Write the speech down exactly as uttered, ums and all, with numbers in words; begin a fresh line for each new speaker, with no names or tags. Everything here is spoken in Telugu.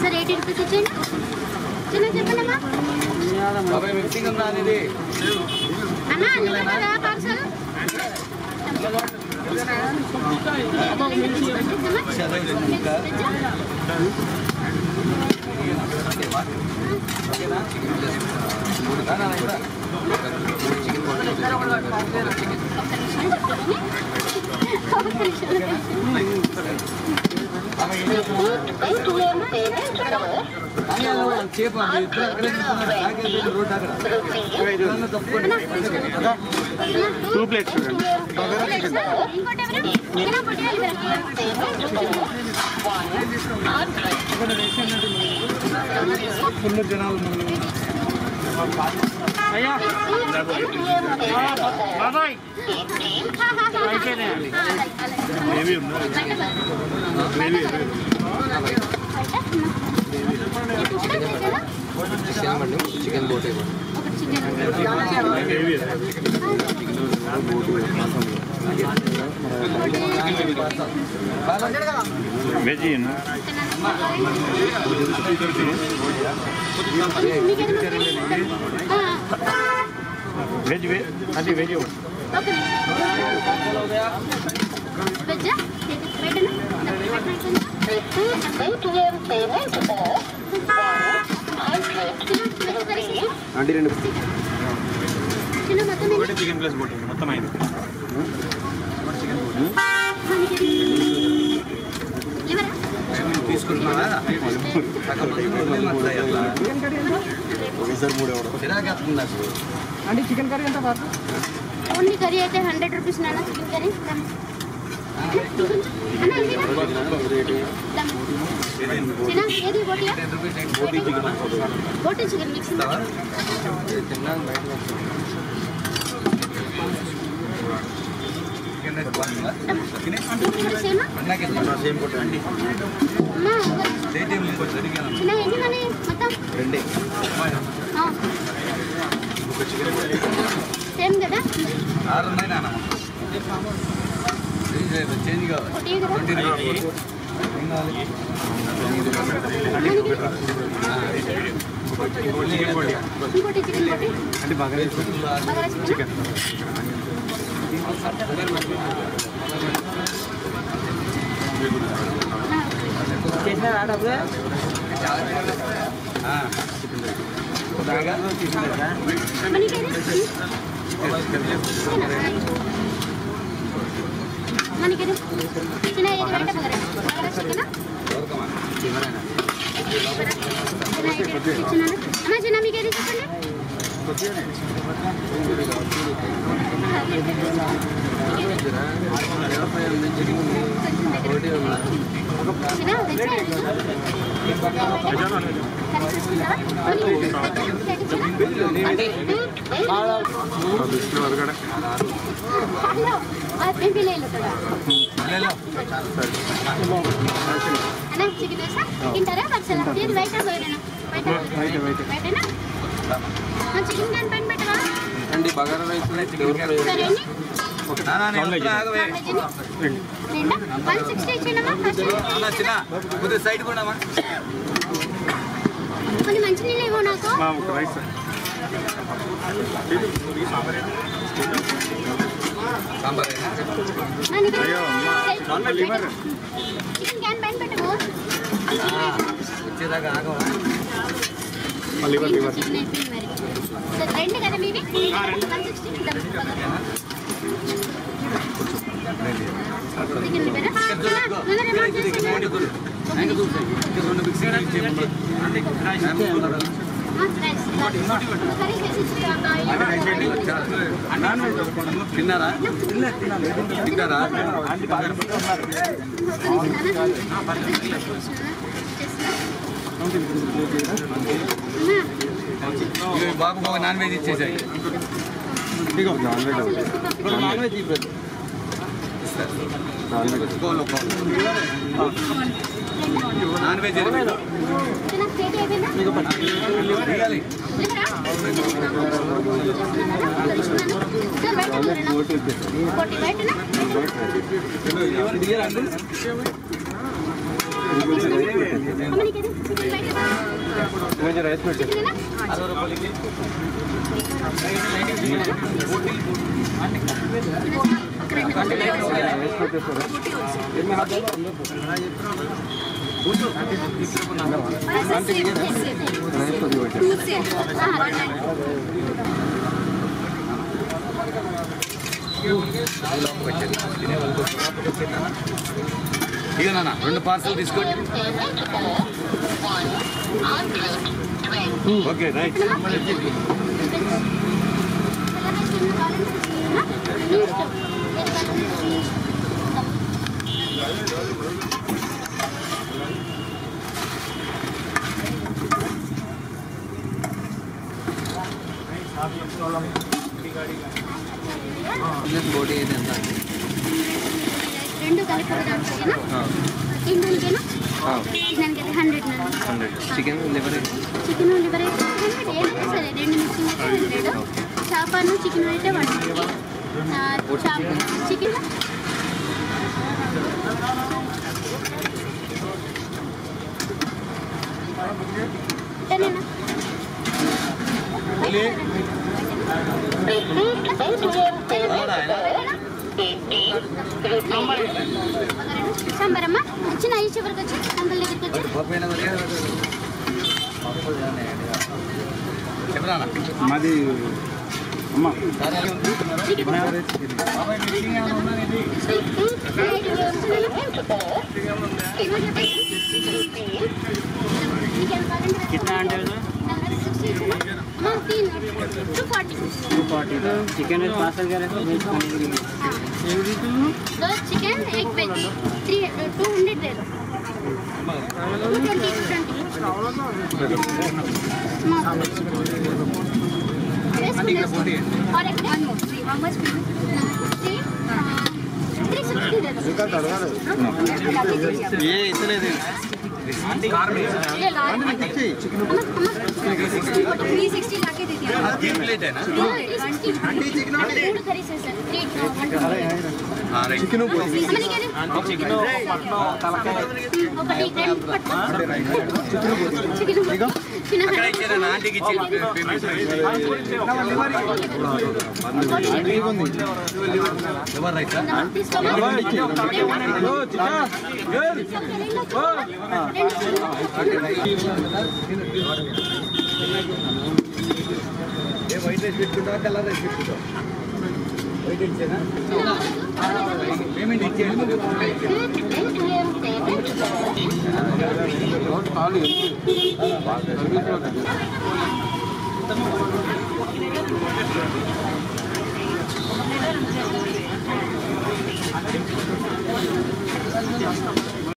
సార్ ఎయిటీ రూపీస్ ఇచ్చేయండి. చిన్న చెప్పండమ్మా. బాబాయ్ మిక్సింగ్ ఉందా అనేది అన్నా నిజంగా పార్సల్
టూ ప్లేట్స్ ఫుల్ జనాలు అయ్యా బాబాయ్ గ్రేవీ ఉందా గ్రేవీ చికెన్ బోట్ గ్రేవీ వెజ్ వెజ్ అది వెజ్ అంటే రెండు చికెన్ ప్లస్ బోట్ మొత్తం అయింది తీసుకుంటున్నారా అంటే చికెన్ కర్రీ ఎంత బాగా
ఓన్లీ కర్రీ అయితే హండ్రెడ్ రూపీస్ నాన్న చికెన్ కర్రీ ఏది బోటియా బోటి చికెన్ మిక్స్ సేమ్ కదా చేంజ్
అంటే బాగా చికెన్ చేసిన రాడప్పుడు
అమ్మా చిన్న మీకు ఏది చెప్పండి తింటారా పర్సల్ బయట బయటనా చికెన్ క్యాన్ పైన పెట్టవా
అండి బగారా రైస్ సైడ్ కూడా
కొన్ని మంచి నీళ్ళు ఇవ్వ నాకు చికెన్ క్యాన్ పైన పెట్టవు
వచ్చేదాకా ఆగవా
రెండు కదా మీవి
తిన్నారా తిన్నారా బాబు బాబు నాన్ వెజ్ ఇచ్చేసాయి నాన్ వెజ్ నాన్ వెజ్ ఇక నాన్న రెండు పార్సల్ తీసుకోండి. Okay right.
బోడీ అయితే ఎంత?
రెండు కలిపి ఇందుకేనా దానికి hundred
hundred. Chicken liver
chicken liver అయితే హండ్రెడ్ ఏదైనా సరే రెండు మిక్సింగ్ అయితే హండ్రెడ్. చేపను చికెన్ అయితే వన్ ఫిఫ్టీ. చికెన్ టెనేనా సాంబార్ అమ్మా చిన్న ఐదు చివరికి వచ్చి అంకల్ దగ్గరికి వచ్చి
మాది అమ్మ
कितना अंडे
two forty
two forty chicken with parcel क्या रहता है?
दो चिकन एक वेज थ्री टू हंड्रेड दे दो टू ट्वेंटी टू ट्वेंटी और एक one more one more three three sixty दे दो
ये इतने दिन
ये ला थ्री सिक्सटी लाके दे दिया
तीन प्लेट है ना?
चिकन करी से सर थ्री
हाँ రైట్.
हमने क्या चिकन ఒకటి రెండు పట్టు చికెన్ చిన్న
అక్కడ ఇచ్చేదా ఆంటీకి ఇచ్చే పేమెంట్ ఎవరు రైట్ ఏ వైట్ రైస్ పెట్టుకుంటా కలర్ రైస్ పెట్టుకుంటా వైట్ ఇచ్చేనా పేమెంట్ ఇచ్చేయండి.
ఖాళీ